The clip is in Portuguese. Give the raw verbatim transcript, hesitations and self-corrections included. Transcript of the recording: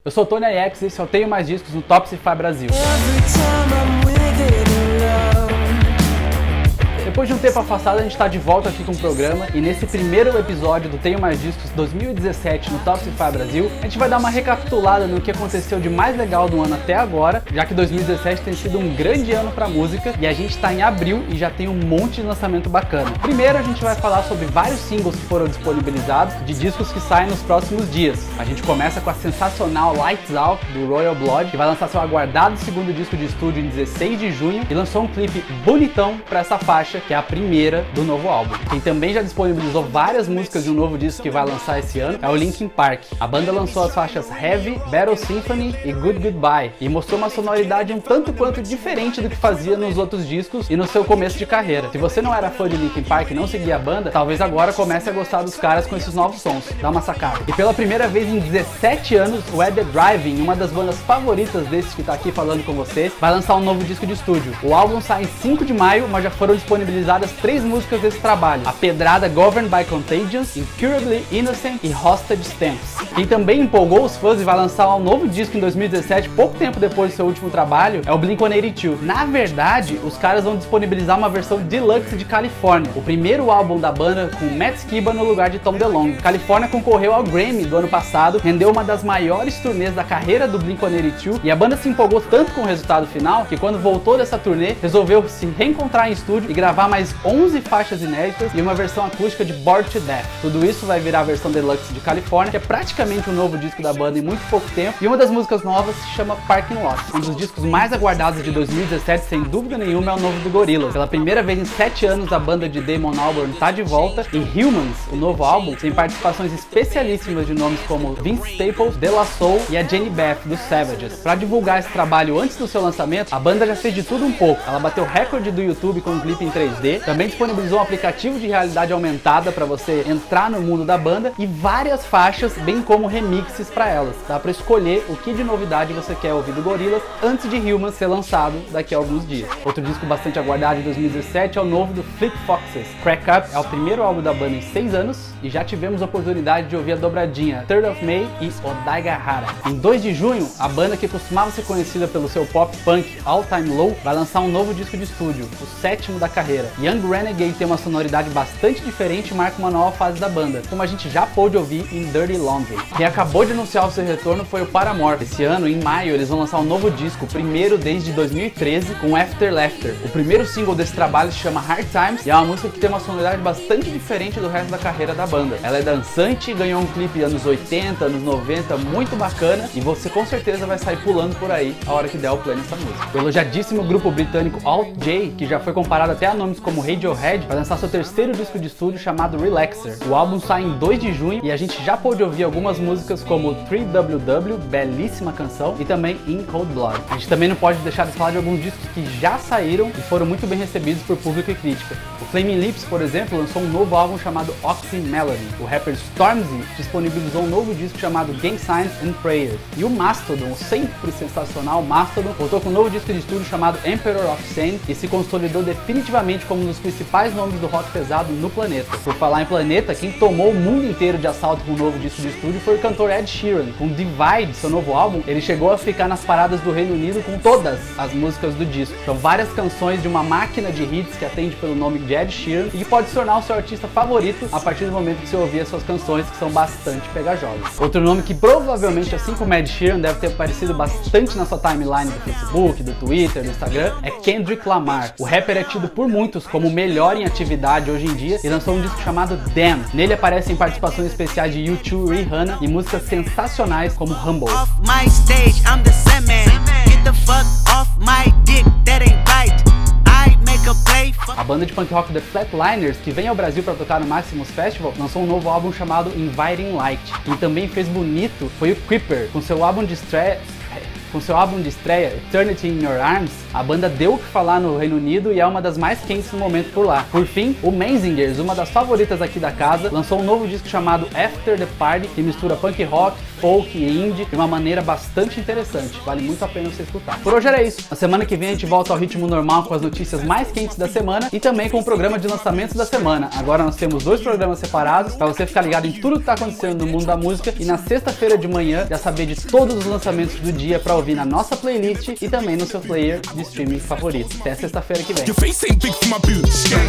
Eu sou o Tony Aiex e esse é o Tenho Mais Discos no Top Spotify Brasil. Depois de um tempo afastado, a gente está de volta aqui com o programa e nesse primeiro episódio do Tenho Mais Discos dois mil e dezessete no Top Spotify Brasil, a gente vai dar uma recapitulada no que aconteceu de mais legal do ano até agora, já que dois mil e dezessete tem sido um grande ano para música e a gente está em abril e já tem um monte de lançamento bacana. Primeiro a gente vai falar sobre vários singles que foram disponibilizados de discos que saem nos próximos dias. A gente começa com a sensacional Lights Out do Royal Blood, que vai lançar seu aguardado segundo disco de estúdio em dezesseis de junho e lançou um clipe bonitão para essa faixa, que é a primeira do novo álbum. Quem também já disponibilizou várias músicas de um novo disco que vai lançar esse ano é o Linkin Park. A banda lançou as faixas Heavy, Battle Symphony e Good Goodbye e mostrou uma sonoridade um tanto quanto diferente do que fazia nos outros discos e no seu começo de carreira. Se você não era fã de Linkin Park e não seguia a banda, talvez agora comece a gostar dos caras com esses novos sons. Dá uma sacada. E pela primeira vez em dezessete anos, o At The Drive-In, uma das bandas favoritas desses que tá aqui falando com você, vai lançar um novo disco de estúdio. O álbum sai em cinco de maio, mas já foram disponibilizadas três músicas desse trabalho: a pedrada Governed by Contagions, Incurably Innocent e Hostage Stamps. Quem também empolgou os fãs e vai lançar um novo disco em dois mil e dezessete, pouco tempo depois do seu último trabalho, é o Blink one eighty-two. Na verdade, os caras vão disponibilizar uma versão deluxe de California, o primeiro álbum da banda com Matt Skiba no lugar de Tom DeLonge. California concorreu ao Grammy do ano passado, rendeu uma das maiores turnês da carreira do Blink one eighty-two e a banda se empolgou tanto com o resultado final que quando voltou dessa turnê, resolveu se reencontrar em estúdio e gravar mais onze faixas inéditas e uma versão acústica de Bored to Death. Tudo isso vai virar a versão deluxe de California, que é praticamente um novo disco da banda em muito pouco tempo, e uma das músicas novas se chama Parking Lot. Um dos discos mais aguardados de dois mil e dezessete, sem dúvida nenhuma, é o novo do Gorillaz. Pela primeira vez em sete anos, a banda de Damon Albarn está de volta, e Humans, o novo álbum, tem participações especialíssimas de nomes como Vince Staples, De La Soul e a Jenny Beth, dos Savages. Para divulgar esse trabalho antes do seu lançamento, a banda já fez de tudo um pouco. Ela bateu recorde do YouTube com um clipe em três D, também disponibilizou um aplicativo de realidade aumentada para você entrar no mundo da banda e várias faixas, bem como remixes para elas. Dá para escolher o que de novidade você quer ouvir do Gorillaz antes de Humans ser lançado daqui a alguns dias. Outro disco bastante aguardado de dois mil e dezessete é o novo do Fleet Foxes. Crack Up é o primeiro álbum da banda em seis anos e já tivemos a oportunidade de ouvir a dobradinha third of May e Odaigahara. Em dois de junho, a banda que costumava ser conhecida pelo seu pop punk All Time Low vai lançar um novo disco de estúdio, o sétimo da carreira. Young Renegade tem uma sonoridade bastante diferente e marca uma nova fase da banda, como a gente já pôde ouvir em Dirty Laundry. Quem acabou de anunciar o seu retorno foi o Paramore. Esse ano, em maio, eles vão lançar um novo disco, o primeiro desde dois mil e treze, com After Laughter. O primeiro single desse trabalho se chama Hard Times e é uma música que tem uma sonoridade bastante diferente do resto da carreira da banda. Ela é dançante, ganhou um clipe anos oitenta, anos noventa, muito bacana, e você com certeza vai sair pulando por aí a hora que der o play nessa música. O elogiadíssimo grupo britânico Alt J, que já foi comparado até a nomes como Radiohead, vai lançar seu terceiro disco de estúdio chamado Relaxer. O álbum sai em dois de junho e a gente já pôde ouvir algumas músicas como três W W, belíssima canção, e também In Cold Blood. A gente também não pode deixar de falar de alguns discos que já saíram e foram muito bem recebidos por público e crítica. O Flaming Lips, por exemplo, lançou um novo álbum chamado Oxy Melody. O rapper Stormzy disponibilizou um novo disco chamado Gang Signs and Prayers. E o Mastodon, o sempre sensacional Mastodon, voltou com um novo disco de estúdio chamado Emperor of Sane e se consolidou definitivamente como um dos principais nomes do rock pesado no planeta. Por falar em planeta, quem tomou o mundo inteiro de assalto com um novo disco de estúdio foi o cantor Ed Sheeran. Com Divide, seu novo álbum, ele chegou a ficar nas paradas do Reino Unido com todas as músicas do disco. São várias canções de uma máquina de hits que atende pelo nome de Ed Sheeran e que pode se tornar o seu artista favorito a partir do momento que você ouvir as suas canções, que são bastante pegajosas. Outro nome que provavelmente, assim como Ed Sheeran, deve ter aparecido bastante na sua timeline do Facebook, do Twitter, do Instagram, é Kendrick Lamar. O rapper é tido por muitos como o melhor em atividade hoje em dia e lançou um disco chamado Damn. Nele aparecem participações especiais de U dois, Rihanna e músicas sensacionais como Humble. A banda de punk rock The Flatliners, que vem ao Brasil para tocar no Maximus Festival, lançou um novo álbum chamado Inviting Light. Quem também fez bonito foi o Creeper, com seu álbum de estreia Com seu álbum de estreia, Eternity in Your Arms, a banda deu o que falar no Reino Unido e é uma das mais quentes no momento por lá. Por fim, o Menzingers, uma das favoritas aqui da casa, lançou um novo disco chamado After the Party, que mistura punk rock, folk e indie de uma maneira bastante interessante, vale muito a pena você escutar. Por hoje era isso, na semana que vem a gente volta ao ritmo normal com as notícias mais quentes da semana e também com o programa de lançamentos da semana. Agora nós temos dois programas separados para você ficar ligado em tudo que está acontecendo no mundo da música e na sexta-feira de manhã já saber de todos os lançamentos do dia para ouvir na nossa playlist e também no seu player de streaming favorito. Até sexta-feira que vem.